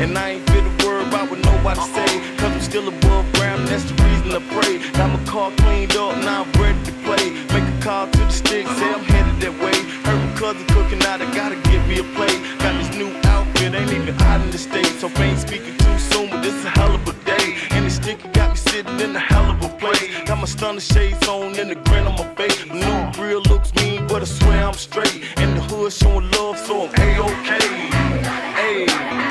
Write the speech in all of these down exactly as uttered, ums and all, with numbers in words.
And I ain't fit to worry about what nobody say, cause I'm still above ground, and that's the reason I pray. Got my car cleaned up, now I'm ready to play. Make a call to the sticks, say I'm headed that way. Heard my cousin cooking out, I gotta get me a plate. Got this new outfit, ain't even out in the States, so I ain't speaking too soon, but this a hell of a day. And the sticky got me sitting in a hell of a place. Got my stunner shades on and the grin on my face. My new grill looks mean, but I swear I'm straight. And the hood showing love, so I'm A-okay. Hey.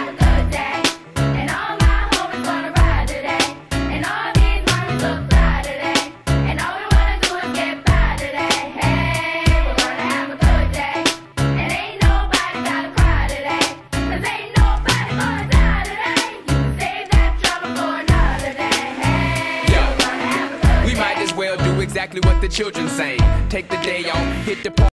Exactly what the children say. Take the day off, hit the